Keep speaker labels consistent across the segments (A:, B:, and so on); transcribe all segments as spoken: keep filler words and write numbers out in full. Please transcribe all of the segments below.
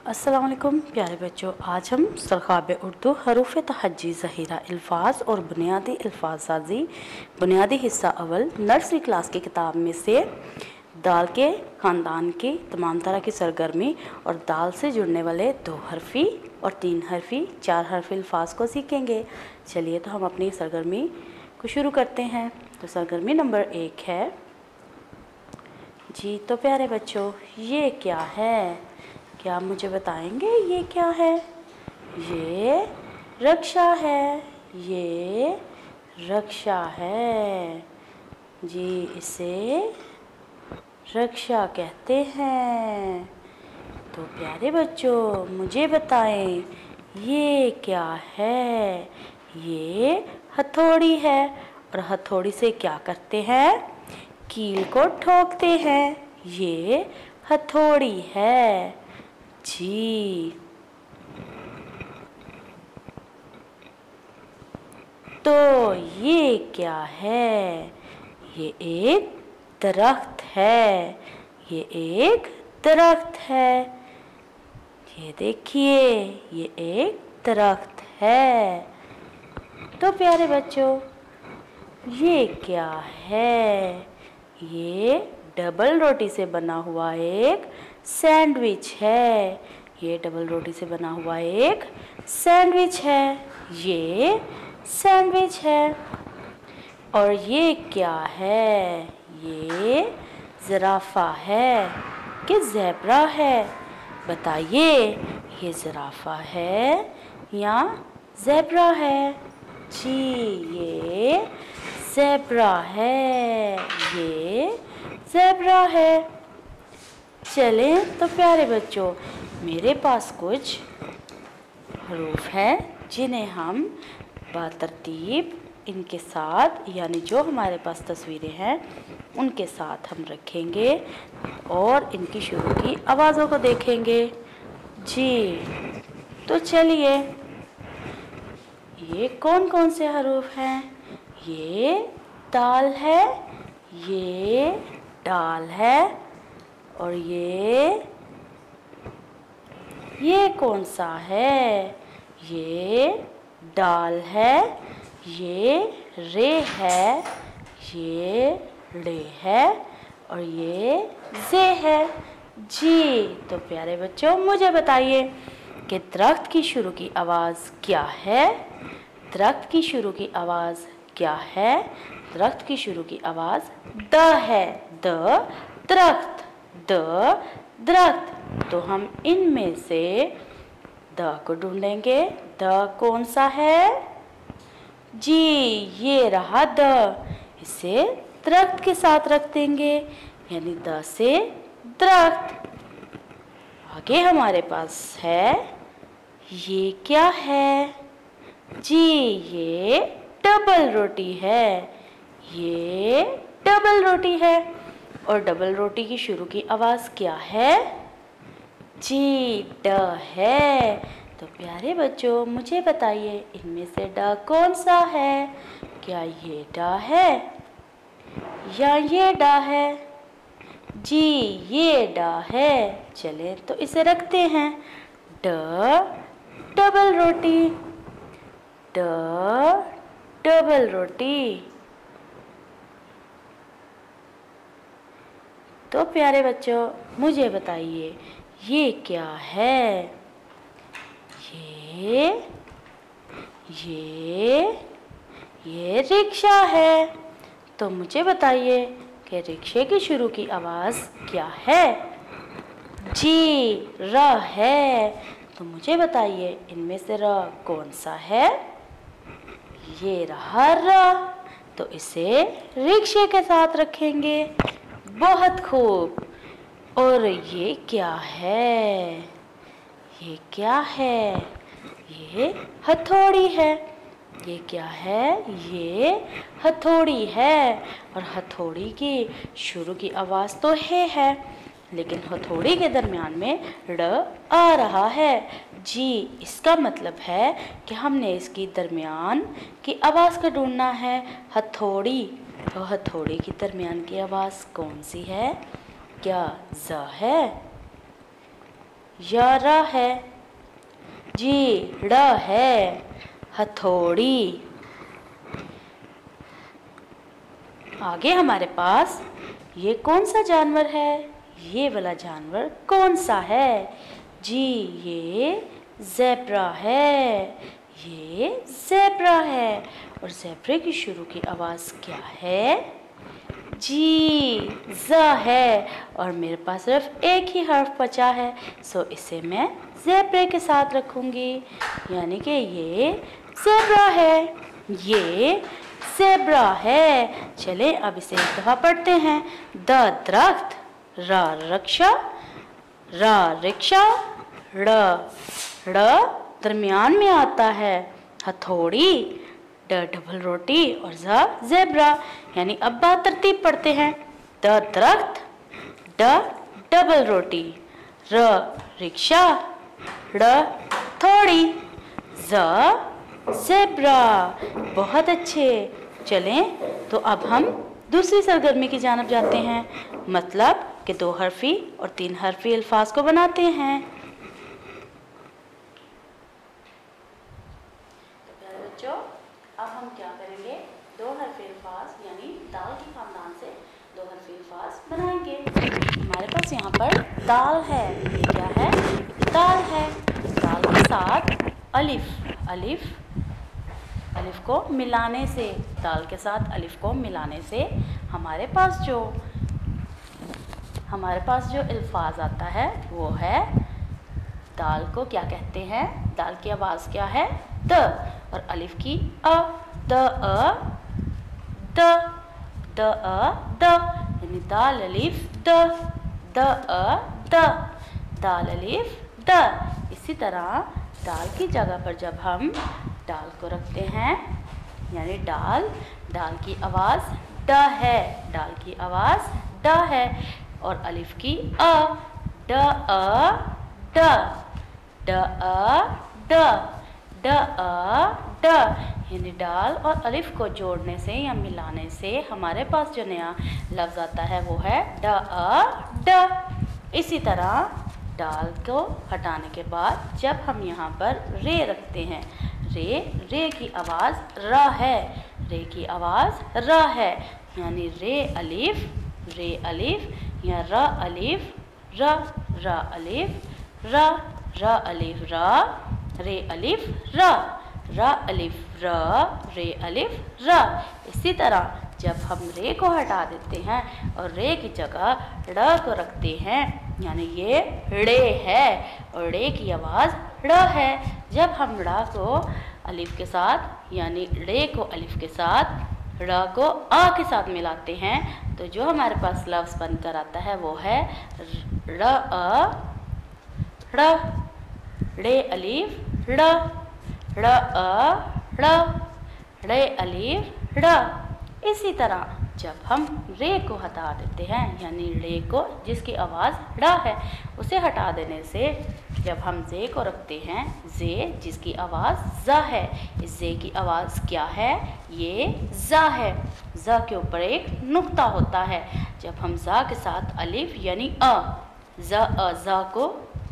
A: अस्सलाम वालेकुम प्यारे बच्चों, आज हम सरखाब उर्दू हरूफ तहज्जी ज़हीरा अल्फाज और बुनियादी अल्फाज साजी बुनियादी हिस्सा अव्वल नर्सरी क्लास की किताब में से दाल के ख़ानदान की तमाम तरह की सरगर्मी और दाल से जुड़ने वाले दो हरफी और तीन हरफी चार हरफी अल्फाज को सीखेंगे। चलिए तो हम अपनी सरगर्मी को शुरू करते हैं। तो सरगर्मी नंबर एक है जी। तो प्यारे बच्चों, ये क्या है? क्या आप मुझे बताएंगे ये क्या है? ये रक्षा है। ये रक्षा है जी, इसे रक्षा कहते हैं। तो प्यारे बच्चों, मुझे बताएं ये क्या है? ये हथौड़ी है। और हथौड़ी से क्या करते हैं? कील को ठोकते हैं। ये हथौड़ी है जी। तो ये क्या है? ये एक दरख्त है। ये एक दरख्त है। ये देखिए, ये एक दरख्त है। तो प्यारे बच्चों, ये क्या है? ये डबल रोटी से बना हुआ एक सैंडविच है। ये डबल रोटी से बना हुआ एक सैंडविच है। ये सैंडविच है। और ये क्या है? ये ज़राफ़ा है कि ज़ेब्रा है? बताइए, ये ज़राफ़ा है या ज़ेब्रा है? जी, ये ज़ेब्रा है। ये ज़ेब्रा है। चलें तो प्यारे बच्चों, मेरे पास कुछ हरूफ हैं जिन्हें हम बतरतीब इनके साथ, यानी जो हमारे पास तस्वीरें हैं उनके साथ हम रखेंगे और इनकी शुरू की आवाज़ों को देखेंगे जी। तो चलिए, ये कौन कौन से हरूफ हैं? ये दाल है। ये डाल है। और ये ये कौन सा है? ये डाल है। ये रे है। ये रे है। और ये जे है जी। तो प्यारे बच्चों, मुझे बताइए कि दरख्त की शुरू की आवाज़ क्या है? दरख्त की शुरू की आवाज़ क्या है? दरख्त की शुरू की आवाज़ द है। द दरख्त। द दरख्त। तो हम इनमें से द को ढूंढेंगे। द कौन सा है? जी, ये रहा द। इसे दरख्त के साथ रख देंगे, यानी द से दरख्त। आगे हमारे पास है, ये क्या है? जी, ये डबल रोटी है। ये डबल रोटी है। और डबल रोटी की शुरू की आवाज़ क्या है? जी, ड है। तो प्यारे बच्चों, मुझे बताइए इनमें से ड कौन सा है? क्या ये ड है या ये ड है? जी, ये ड है। चलें तो इसे रखते हैं। ड डबल रोटी। ड डबल रोटी। तो प्यारे बच्चों, मुझे बताइए ये क्या है? ये ये ये रिक्शा है। तो मुझे बताइए कि रिक्शे की शुरू की आवाज़ क्या है? जी, र है। तो मुझे बताइए इनमें से र कौन सा है? ये रहा र। तो इसे रिक्शे के साथ रखेंगे। बहुत खूब। और ये क्या है? ये क्या है? ये हथौड़ी है। ये क्या है? ये हथौड़ी है। और हथौड़ी की शुरू की आवाज़ तो हे है, लेकिन हथौड़ी के दरमियान में ड़ आ रहा है जी। इसका मतलब है कि हमने इसकी दरमियान की आवाज़ का ढूंढना है, हथौड़ी। तो हथौड़ी की दरमियान की आवाज़ कौन सी है? क्या ज है? या र है। जी ड़ है हथौड़ी। आगे हमारे पास ये कौन सा जानवर है? ये वाला जानवर कौन सा है? जी ये ज़ेब्रा है। ये ज़ेब्रा है। और ज़ेब्रे की शुरू की आवाज़ क्या है? जी ज़ है। और मेरे पास सिर्फ एक ही हर्फ बचा है, सो इसे मैं ज़ेब्रे के साथ रखूँगी, यानी कि ये ज़ेब्रा है। ये ज़ेब्रा है। चले अब इसे एक दफ़ा पढ़ते हैं। द दरख्त, र रक्षा, र रिक्शा, ड़ ड़ दरमियान में आता है, हथौड़ी, ड डबल रोटी और ज़ ज़ेब्रा। यानी अब बात तरतीब पढ़ते हैं। द दरख्त, ड डबल रोटी, र रिक्शा, ड़ थोड़ी, ज़ ज़ेब्रा। बहुत अच्छे। चलें तो अब हम दूसरी सरगर्मी की जानिब जाते हैं, मतलब कि दो हरफी और तीन हरफी अल्फाज को बनाते हैं। तो प्यारे बच्चों, अब हम क्या करेंगे? दो हरफी अल्फाज यानी दाल के खानदान से दो हरफी अल्फाज बनाएंगे। हमारे पास यहाँ पर दाल है। ये क्या है? दाल है। दाल के साथ अलिफ, अलिफ अलिफ को मिलाने से, दाल के साथ अलिफ को मिलाने से हमारे पास जो हमारे पास जो अल्फाज आता है वो है, दाल को क्या कहते हैं? दाल की आवाज़ क्या है? द। और अलिफ की अ, द अ द, द अ द, यानी दाल अलिफ द, द अ द, दाल अलिफ द। इसी तरह दाल की जगह पर जब हम दाल को रखते हैं, यानी डाल, डाल की आवाज़ ड है, डाल की आवाज़ ड है। और अलिफ की अ, ड अ ड, ड अ ड, ड अ ड, यानी डाल और अलिफ को जोड़ने से या मिलाने से हमारे पास जो नया लफ्ज़ आता है वो है ड अ ड। इसी तरह डाल को हटाने के बाद जब हम यहाँ पर रे रखते हैं, रे, रे की आवाज़ र है, रे की आवाज़ र है, यानी रे अलिफ, रे अलिफ या र अलिफ र, र अलिफ र, र अलिफ र, रे अलिफ र, र अलिफ र, रे अलिफ र। इसी तरह जब हम रे को हटा देते हैं और रे की जगह ड़ को रखते हैं, यानी ये ड़े है और ड़े की आवाज़ ड़ है। जब हम ड़ को अलिफ के साथ, यानी ड़े को अलिफ के साथ ड़ को आ के साथ मिलाते हैं, तो जो हमारे पास लफ्ज़ बनकर आता है वो है ड़ अ ड़, ड़े अलिफ ड़, ड़ अ ड़, ड़े अलिफ ड़। इसी तरह जब हम रे को हटा देते हैं, यानी रे को जिसकी आवाज़ ड़ है उसे हटा देने से जब हम जे को रखते हैं, जे जिसकी आवाज़ ज़ है, इस जे की आवाज़ क्या है? ये ज़ है। ज़ के ऊपर एक नुक्ता होता है। जब हम ज़ के साथ अलिफ यानी अ, ज़ अ ज़ को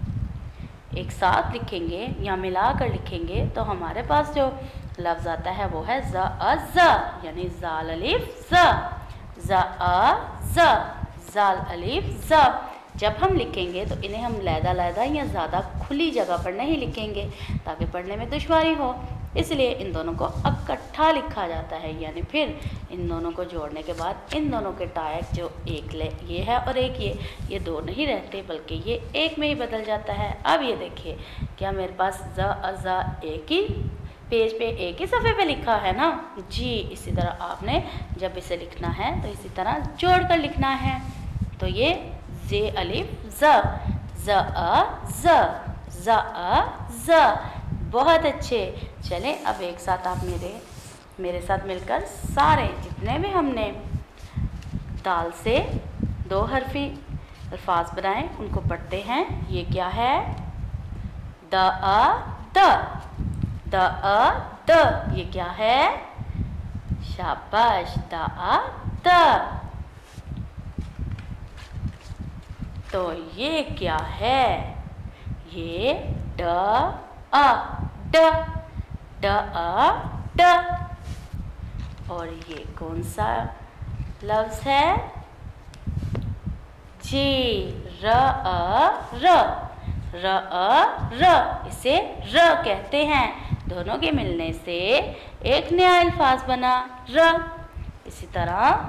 A: एक साथ लिखेंगे या मिलाकर लिखेंगे तो हमारे पास जो लफ्ज़ आता है वो है ज़ अ ज़, यानी ज़ाल अलिफ ज़, ज़ अ ज़, ज़ाल अलिफ ज़। जब हम लिखेंगे तो इन्हें हम लैदा-लैदा या ज़्यादा खुली जगह पर नहीं लिखेंगे ताकि पढ़ने में दुश्वारी हो, इसलिए इन दोनों को इकट्ठा लिखा जाता है। यानी फिर इन दोनों को जोड़ने के बाद इन दोनों के टाइप जो एक ले ये है और एक ये ये दो नहीं रहते बल्कि ये एक में ही बदल जाता है। अब ये देखिए, क्या मेरे पास ज़ अ ज़ एक ही पेज पे एक ही सफ़े पे लिखा है ना जी। इसी तरह आपने जब इसे लिखना है तो इसी तरह जोड़ कर लिखना है। तो ये जे अलिफ ज़, ज़ अ ज़, ज़ अ ज़। बहुत अच्छे। चलें अब एक साथ आप मेरे मेरे साथ मिलकर सारे जितने भी हमने दाल से दो हरफी अल्फाज बनाए उनको पढ़ते हैं। ये क्या है? द अ द, द अ द। ये क्या है? शाबाश, द अ द। तो ये क्या है? ये ड अ ड ड अ ड। और ये कौन सा लफ्ज है? जी र अ र र अ र, इसे र कहते हैं। दोनों के मिलने से एक नया अल्फाज बना र। इसी तरह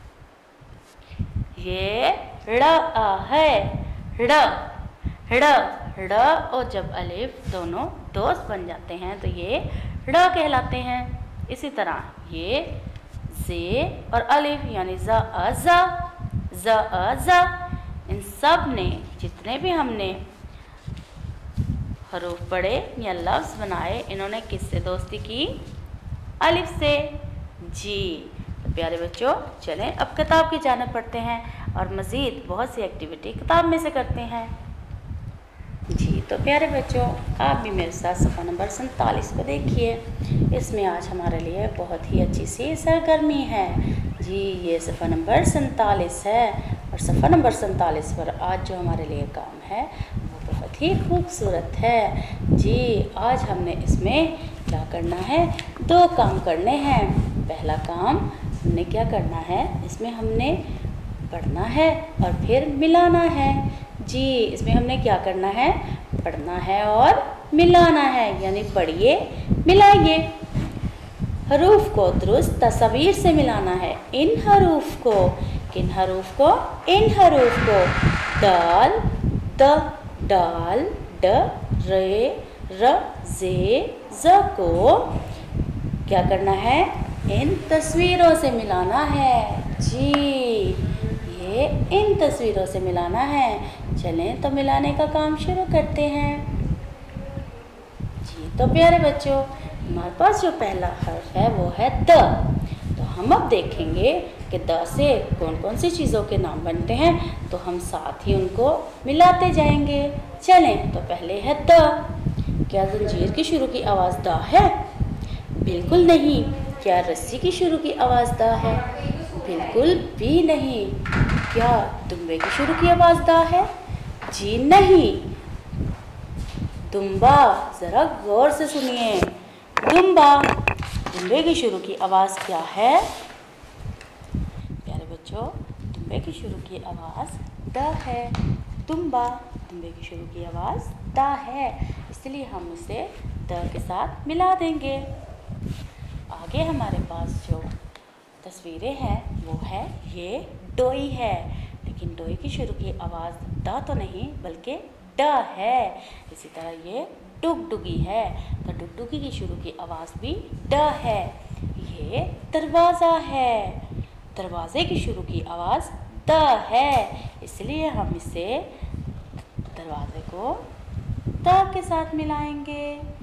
A: ये ड़ अ है ड़ ड़ ड़, और जब अलिफ दोनों दोस्त बन जाते हैं तो ये ड़ कहलाते हैं। इसी तरह ये जे और अलिफ यानी ज अ ज ज अ ज, इन सब ने जितने भी हमने हरूफ पढ़े या लफ्ज़ बनाए, इन्होंने किससे दोस्ती की? अलिफ से। जी तो प्यारे बच्चों, चलें अब किताब की जानिब पढ़ते हैं और मज़ीद बहुत सी एक्टिविटी किताब में से करते हैं। जी तो प्यारे बच्चों, आप भी मेरे साथ सफ़ा नंबर सैंतालीस को देखिए। इसमें आज हमारे लिए बहुत ही अच्छी सी सरगर्मी है। जी ये सफ़ा नंबर सैंतालीस है और सफ़ा नंबर सैंतालीस पर आज जो हमारे लिए काम है वो बहुत ही खूबसूरत है। जी आज हमने इसमें क्या करना है? दो काम करने हैं। पहला काम हमने क्या करना है? इसमें हमने पढ़ना है और फिर मिलाना है। जी इसमें हमने क्या करना है? पढ़ना है और मिलाना है, यानी पढ़िए मिलाइए। हरूफ को दुरुस्त तस्वीर से मिलाना है। इन हरूफ को, किन हरूफ को? इन हरूफ को। दाल द, डाल ड, रे र, जे ज को क्या करना है? इन तस्वीरों से मिलाना है। जी ये इन तस्वीरों से मिलाना है। चलें तो मिलाने का काम शुरू करते हैं। जी तो प्यारे बच्चों, हमारे पास जो पहला हर्फ है वो है द। तो हम अब देखेंगे कि द से कौन कौन सी चीज़ों के नाम बनते हैं, तो हम साथ ही उनको मिलाते जाएंगे। चलें तो पहले है द। क्या जंजीर की शुरू की आवाज़ द है? बिल्कुल नहीं। क्या रस्सी की शुरू की आवाज़ द है? बिल्कुल भी नहीं। क्या दुम्बे की शुरू की आवाज़ द है? जी नहीं। दुम्बा, ज़रा गौर से सुनिए। दुम्बा, दुम्बे की शुरू की आवाज़ क्या है? प्यारे बच्चों, दुम्बे की शुरू की आवाज़ द है। दुम्बा, दुम्बे की शुरू की आवाज़ द है, इसलिए हम उसे द के साथ मिला देंगे। आगे हमारे पास जो तस्वीरें हैं वो है ये डोई है, लेकिन डोई की शुरू की आवाज़ द तो नहीं बल्कि ड है। इसी तरह ये डुगडुगी है, तो डुगडुगी की शुरू की आवाज़ भी ड है। ये दरवाज़ा है, दरवाज़े की शुरू की आवाज़ द है, इसलिए हम इसे दरवाज़े को द के साथ मिलाएंगे।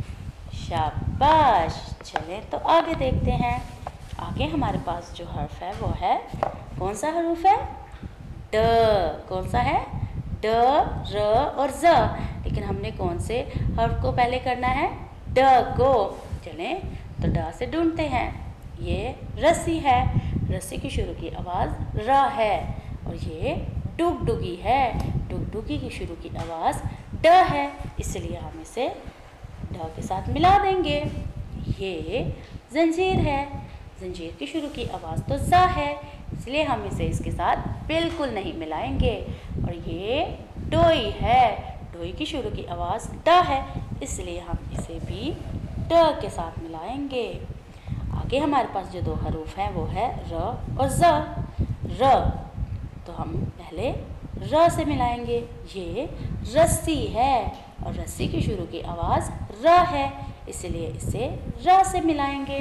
A: शाबाश। चले तो आगे देखते हैं। आगे हमारे पास जो हर्फ है वो है, कौन सा हरूफ है? ड। कौन सा है? ड, र और ज, लेकिन हमने कौन से हर्फ को पहले करना है? ड को। चलें तो ड से ढूंढते हैं। ये रस्सी है, रस्सी की शुरू की आवाज़ र है, और ये डुगडुगी है, डुगडुगी की शुरू की आवाज़ ड है, इसलिए हम इसे ड के साथ मिला देंगे। ये जंजीर है, जंजीर की शुरू की आवाज़ तो ज़ है, इसलिए हम इसे इसके साथ बिल्कुल नहीं मिलाएंगे। और ये डोई है, डोई की शुरू की आवाज़ ड है, इसलिए हम इसे भी ड के साथ मिलाएंगे। आगे हमारे पास जो दो हरूफ हैं वो है र और ज़। र तो हम पहले र से मिलाएंगे। ये रस्सी है, और रस्सी की शुरू की आवाज़ र है, इसलिए इसे र से मिलाएंगे।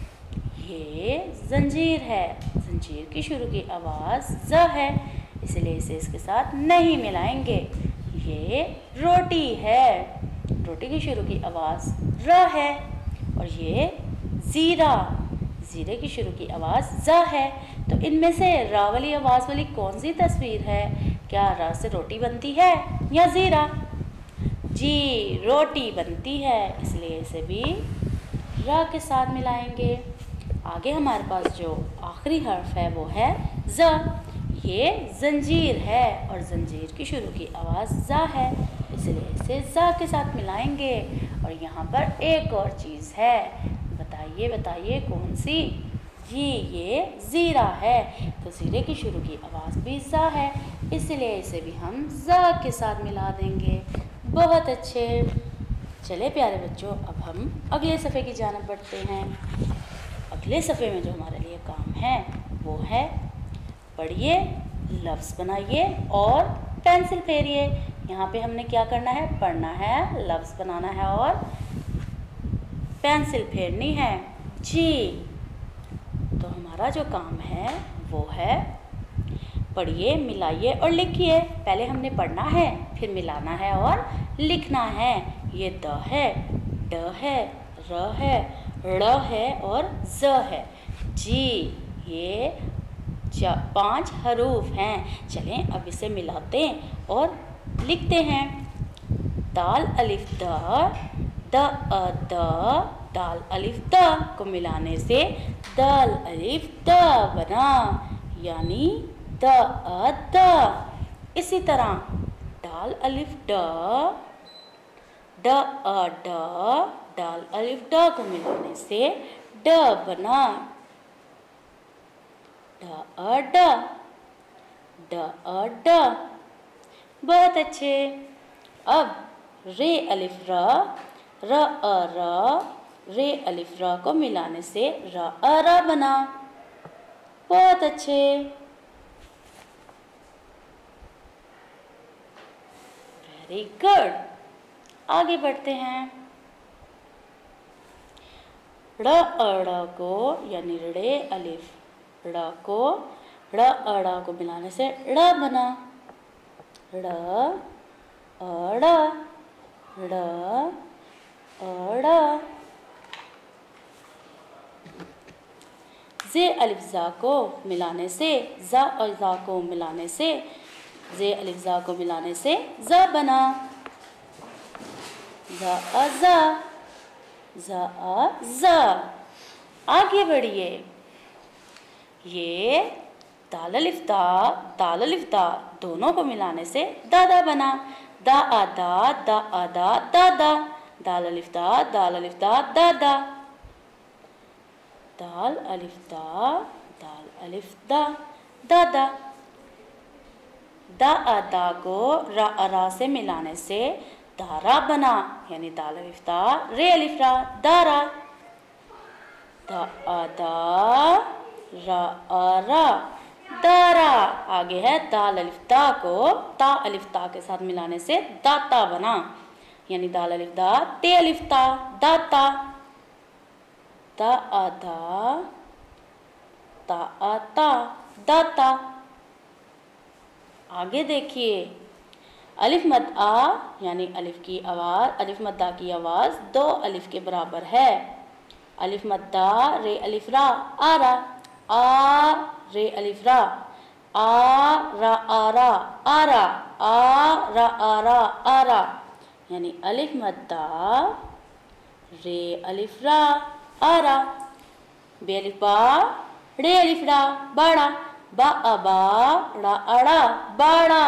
A: ये जंजीर है, जंजीर की शुरू की आवाज़ ज़ है, इसलिए इसे इसके साथ नहीं मिलाएंगे। ये रोटी है, रोटी की शुरू की आवाज़ र है, और ये ज़ीरा, ज़ीरे की शुरू की आवाज़ ज़ है। तो इनमें से रा वाली आवाज़ वाली कौन सी तस्वीर है? क्या रा से रोटी बनती है या ज़ीरा? जी रोटी बनती है, इसलिए इसे भी रा के साथ मिलाएंगे। आगे हमारे पास जो आखिरी हर्फ है वो है ज़। ये जंजीर है, और जंजीर की शुरू की आवाज़ ज़ है, इसलिए इसे ज़ा के साथ मिलाएंगे। और यहाँ पर एक और चीज़ है, बताइए बताइए कौन सी? जी, ये ज़ीरा है। तो ज़ीरे की शुरू की आवाज़ भी ज़ा है, इसलिए इसे भी हम ज़ा के साथ मिला देंगे। बहुत अच्छे। चले प्यारे बच्चों, अब हम अगले सफ़े की जानिब बढ़ते हैं। अगले सफ़े में जो हमारे लिए काम है वो है पढ़िए, लफ्ज़ बनाइए और पेंसिल फेरिए। यहाँ पे हमने क्या करना है? पढ़ना है, लफ्ज़ बनाना है और पेंसिल फेरनी है। जी, तो हमारा जो काम है वो है पढ़िए, मिलाइए और लिखिए। पहले हमने पढ़ना है, फिर मिलाना है और लिखना है। ये द है, ड है, र है, ड़ है और ज़ है। जी, ये पांच हरूफ हैं। चलें अब इसे मिलाते और लिखते हैं। दाल अलिफ द, द अ द, दाल अलिफ द को मिलाने से दाल अलिफ द बना, यानी द अ द। इसी तरह दाल अलिफ ड, ड अ ड, दाल अलिफ ड को मिलाने से ड बना, ड अ ड, ड अ ड। बहुत अच्छे। अब रे अलिफ र, र अ र, रे अलिफ र को मिलाने से र अ र बना। बहुत अच्छे। Very good. आगे बढ़ते हैं। ड़ अ ड़ को यानी रे अलिफ ड़ को ड़ अ ड़ को मिलाने से ड़ बना, ड़ अ ड़, ड़ अ ड़। जे अलिफ ज़ा को मिलाने से ज़ा और ज़ा को मिलाने से जे अलिफ ज़ा को मिलाने से ज़ बना, ज़ अ ज़, ज़ अ ज़। आगे बढ़िए। ये दाल अलिफ दा, दाल अलिफ दा दोनों को मिलाने से दादा बना, दा आ दा, दा आ दा, दादा। दाल अलिफ दा, दाल अलिफ दा, दादा। दाल अलिफ दा, दाल अलिफ दा, दादा। दा आ दा को रा आ रा से मिलाने से दारा बना, यानी दाल अलिफ दा, रे अलिफ रा, दारा। दा आ दा, रा आ रा, दारा। आगे है दाल अलिफ दा को ता अलिफ ता के साथ मिलाने से दाता बना, यानी दाल अलिफ दा, ते अलिफ ता, दाता। दा आ दा, ता आ ता, दाता। आगे देखिए। अलिफ मद आ यानी अलिफ की आवाज़, अलिफ मद्दा की आवाज़ दो अलिफ के बराबर है। अलिफ मद्दा रे अलिफ रा, आ रा, आ रे अलिफ रा, आ रा आ रा, आ रा, आ रा आ रा, आ रा। यानी अलिफ मद्दा रे अलिफ रा, आ रा। बे अलिफ बा, रे अलिफ रा, बाड़ा, बा आ बा, ड़ा अड़ा, बाड़ा।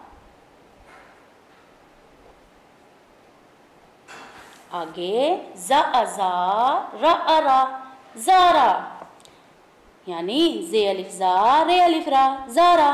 A: आगे ज़ा आ ज़ा, रा आ रा, ज़ारा, यानी जे अलिफ ज़ा, रे अलिफ रा, ज़ारा।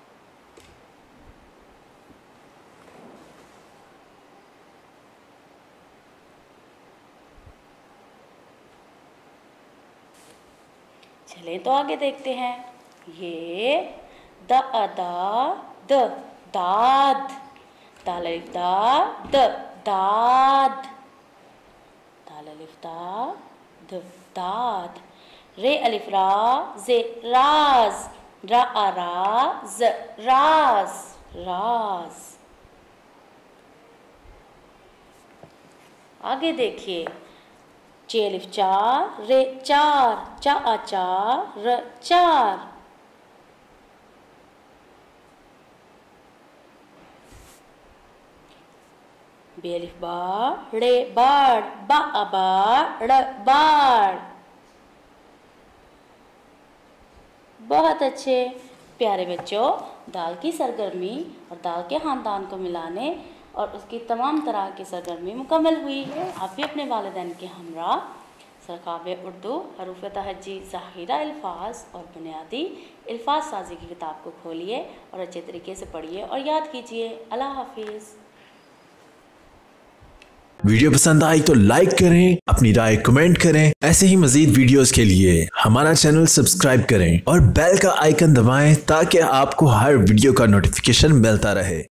A: चलें तो आगे देखते हैं। ये द अ दा, द, दाद, दाल अलिफ दा, द, दाद, दाल अलिफ दा, द, दाद। रे अलिफ रा, जे, राज, रा आ रा, ज, राज, राज। आगे देखिए। चे अलिफ चार, रे चार, चा आ चार, र चार। बे अलिफ बा, रे बाड़, बा आ बा, ड़ बाड़। बहुत अच्छे प्यारे बच्चों, दाल की सरगर्मी और दाल के खानदान को मिलाने और उसकी तमाम तरह की सरगर्मी मुकम्मल हुई। आप भी अपने वालिदैन के हमरा सरकाब उर्दू हरूफ तहज्जी ज़ाहिरा अल्फाज और बुनियादी अल्फाज साजी की किताब को खोलिए और अच्छे तरीके से पढ़िए और याद कीजिए। अल्लाह हाफिज़।
B: वीडियो पसंद आई तो लाइक करें, अपनी राय कमेंट करें। ऐसे ही मजीद वीडियोस के लिए हमारा चैनल सब्सक्राइब करें और बेल का आइकन दबाएं ताकि आपको हर वीडियो का नोटिफिकेशन मिलता रहे।